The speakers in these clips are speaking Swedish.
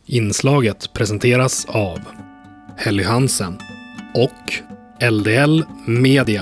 Inslaget presenteras av Helly Hansen och LDL Media.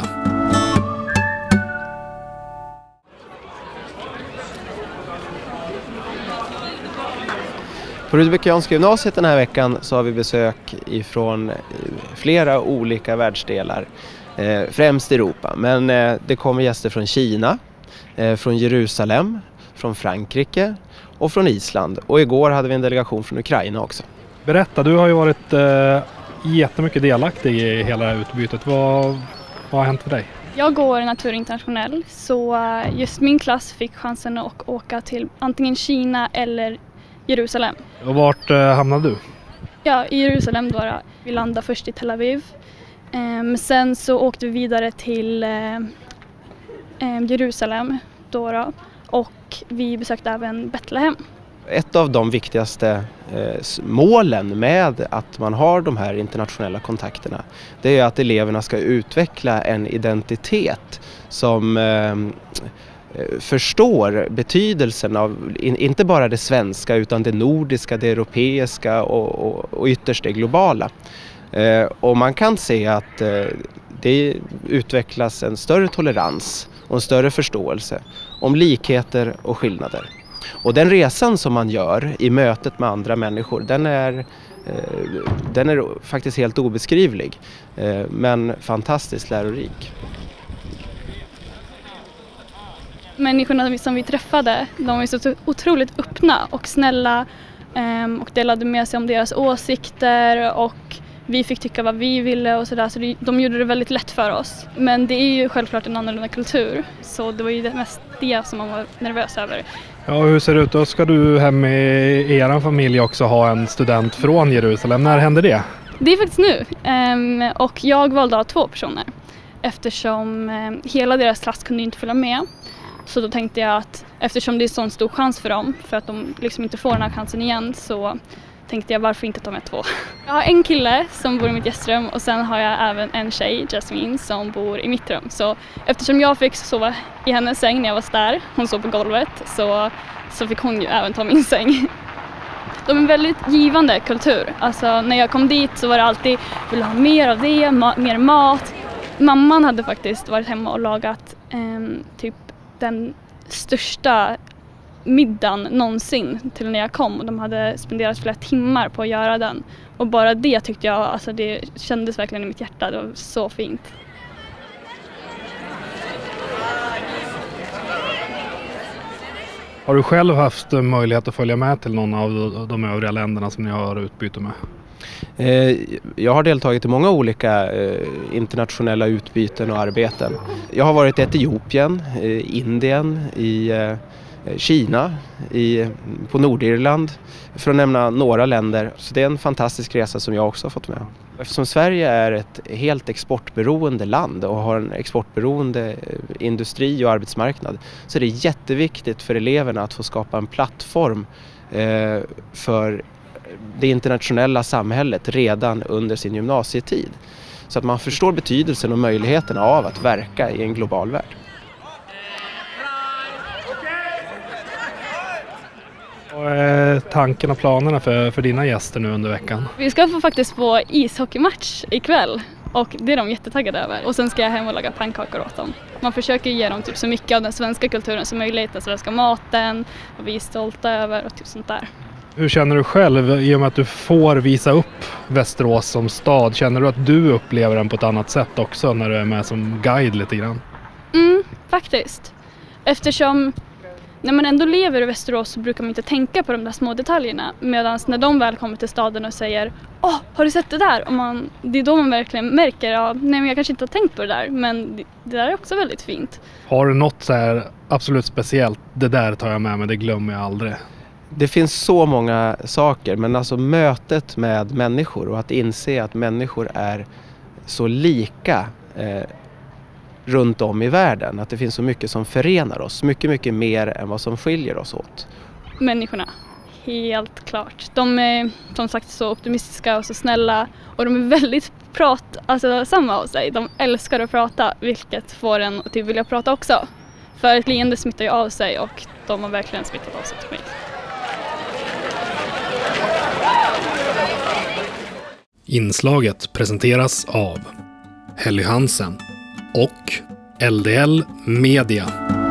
På Rudbeckianska gymnasiet den här veckan så har vi besök ifrån flera olika världsdelar, främst Europa. Men det kommer gäster från Kina, från Jerusalem, från Frankrike och från Island. Och igår hade vi en delegation från Ukraina också. Berätta, du har ju varit jättemycket delaktig i hela det här utbytet. Vad har hänt för dig? Jag går Natur Internationell, så just min klass fick chansen att åka till antingen Kina eller Jerusalem. Och vart hamnade du? Ja, i Jerusalem då. Vi landade först i Tel Aviv. Sen så åkte vi vidare till Jerusalem då, och vi besökte även Betlehem. Ett av de viktigaste målen med att man har de här internationella kontakterna, det är att eleverna ska utveckla en identitet som förstår betydelsen av inte bara det svenska utan det nordiska, det europeiska och ytterst det globala. Och man kan se att det utvecklas en större tolerans och en större förståelse om likheter och skillnader. Och den resan som man gör i mötet med andra människor, den är faktiskt helt obeskrivlig, men fantastiskt lärorik. Människorna som vi träffade, de var så otroligt öppna och snälla, och delade med sig om deras åsikter, och vi fick tycka vad vi ville och sådär, så de gjorde det väldigt lätt för oss. Men det är ju självklart en annorlunda kultur, så det var ju mest det som man var nervös över. Ja, hur ser det ut? Då ska du hem med er familj också ha en student från Jerusalem. När händer det? Det är faktiskt nu, och jag valde av 2 personer eftersom hela deras klass kunde inte följa med. Så då tänkte jag att eftersom det är sån stor chans för dem, för att de liksom inte får den här chansen igen, så tänkte jag varför inte ta med 2. Jag har en kille som bor i mitt gästrum och sen har jag även en tjej, Jasmine, som bor i mitt rum. Så eftersom jag fick sova i hennes säng när jag var där, hon sov på golvet, så fick hon ju även ta min säng. De är en väldigt givande kultur. Alltså när jag kom dit så var det alltid, vill ha mer av det, mer mat. Mamman hade faktiskt varit hemma och lagat typ den största middagen någonsin till när jag kom, och de hade spenderat flera timmar på att göra den. Och bara det tyckte jag, alltså det kändes verkligen i mitt hjärta, det var så fint. Har du själv haft möjlighet att följa med till någon av de övriga länderna som ni har utbyte med? Jag har deltagit i många olika internationella utbyten och arbeten. Jag har varit i Etiopien, Indien, i Kina, på Nordirland, för att nämna några länder. Så det är en fantastisk resa som jag också har fått med. Eftersom Sverige är ett helt exportberoende land och har en exportberoende industri och arbetsmarknad, så är det jätteviktigt för eleverna att få skapa en plattform för det internationella samhället redan under sin gymnasietid. Så att man förstår betydelsen och möjligheterna av att verka i en global värld. Vad är tanken och planerna för dina gäster nu under veckan? Vi ska faktiskt på ishockeymatch ikväll, och det är de jättetaggade över. Och sen ska jag hem och laga pannkakor åt dem. Man försöker ge dem typ så mycket av den svenska kulturen som möjligt, den svenska maten, och vi är stolta över och typ sånt där. Hur känner du själv i och med att du får visa upp Västerås som stad? Känner du att du upplever den på ett annat sätt också när du är med som guide lite grann? Faktiskt. Eftersom när man ändå lever i Västerås så brukar man inte tänka på de där små detaljerna. Medan när de väl kommer till staden och säger har du sett det där? Och det är då man verkligen märker, nej men jag kanske inte har tänkt på det där. Men det där är också väldigt fint. Har du något så här absolut speciellt, det där tar jag med mig, det glömmer jag aldrig? Det finns så många saker, men alltså mötet med människor och att inse att människor är så lika runt om i världen. Att det finns så mycket som förenar oss, mycket, mycket mer än vad som skiljer oss åt. Människorna, helt klart. De är som sagt så optimistiska och så snälla, och de är väldigt samma av sig. De älskar att prata, vilket får en att vilja prata också. För ett leende smittar ju av sig, och de har verkligen smittat av sig till mig. Inslaget presenteras av Helly Hansen och LDL Media.